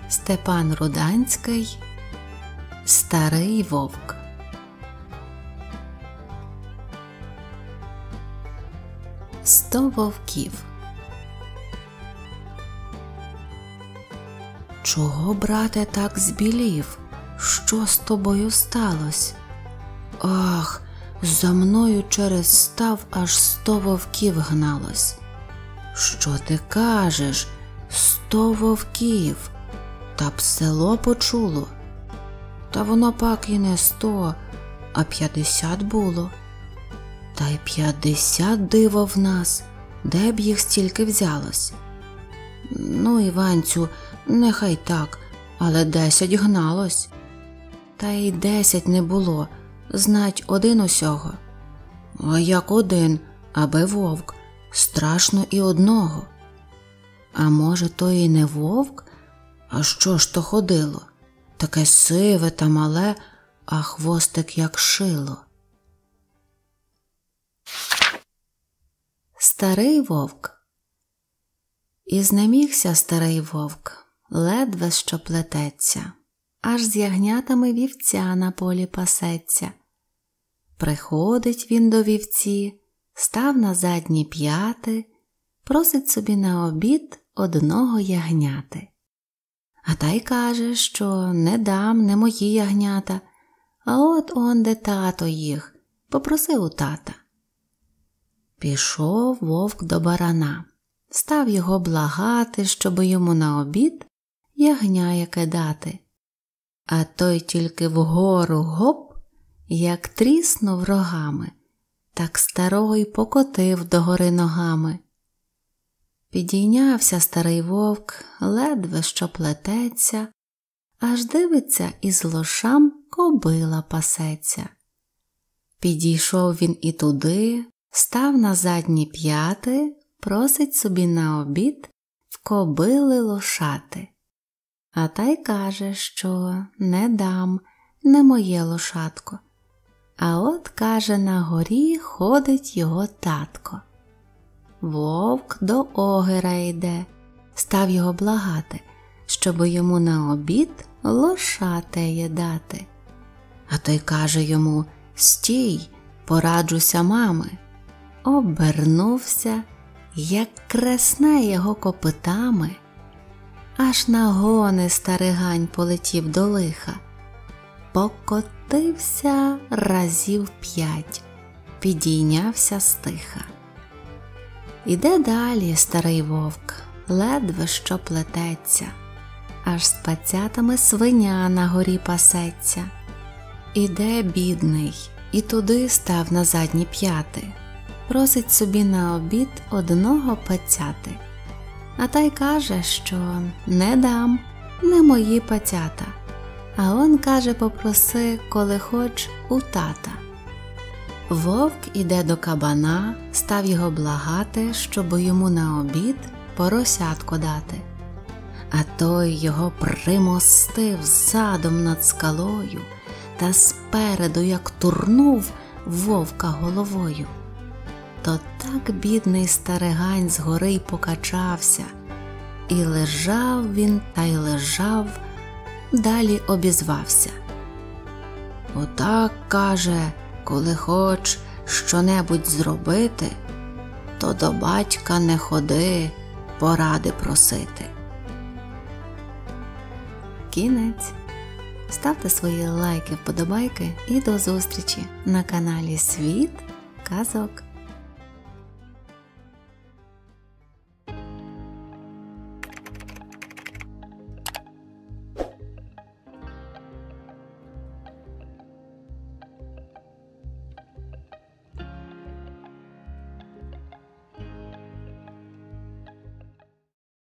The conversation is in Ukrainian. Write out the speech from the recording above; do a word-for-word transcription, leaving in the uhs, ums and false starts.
Степан Руданський «Старий вовк». Сто вовків. Чого, брате, так збілів? Що з тобою сталось? Ах, за мною через став аж сто вовків гналось. Що ти кажеш? Сто вовків? Та б село почуло. Та воно пак і не сто, а п'ятдесят було. Та й п'ятдесят диво в нас, де б їх стільки взялось? Ну, Іванцю, нехай так, але десять гналось. Та й десять не було, знать один усього. А як один, аби вовк, страшно і одного. А може, то і не вовк? А що ж то ходило? Таке сиве та мале, а хвостик як шило. Старий вовк. І знемігся старий вовк, ледве що плететься, аж з ягнятами вівця на полі пасеться. Приходить він до вівці, став на задні п'яти, просить собі на обід одного ягняти. А та й каже, що не дам, не мої ягнята, а от онде тато їх, попроси у тата. Пішов вовк до барана, став його благати, щоби йому на обід ягня яке дати. А той тільки вгору гоп, як тріснув рогами, так старого й покотив догори ногами. Підійнявся старий вовк, ледве що плететься, аж дивиться, із лошам кобила пасеться. Підійшов він і туди, став на задні п'яти, просить собі на обід в кобили лошати. А та й каже, що не дам, не моє лошатко. А от, каже, на горі ходить його татко. Вовк до огира йде, став його благати, щоби йому на обід лошатеє дати. А той каже йому: «Стій, пораджуся мами». Обернувся, як кресне його копитами, аж на гони старигань полетів до лиха. Покотився разів п'ять, підійнявся стиха. Іде далі старий вовк, ледве що плететься, аж з пацятами свиня на горі пасеться. Іде бідний, і туди став на задні п'яти, просить собі на обід одного пацяти. А та й каже, що не дам, не мої пацята. А он, каже, попроси, коли хоч, у тата. Вовк іде до кабана, став його благати, щоб йому на обід поросятко дати. А той його примостив задом над скалою та спереду, як турнув, вовка головою. То так бідний старигань з гори й покачався, і лежав він та й лежав, далі обізвався. Отак, каже, коли хоч що-небудь зробити, то до батька не ходи поради просити. Кінець. Ставте свої лайки, вподобайки і до зустрічі на каналі Світ казок.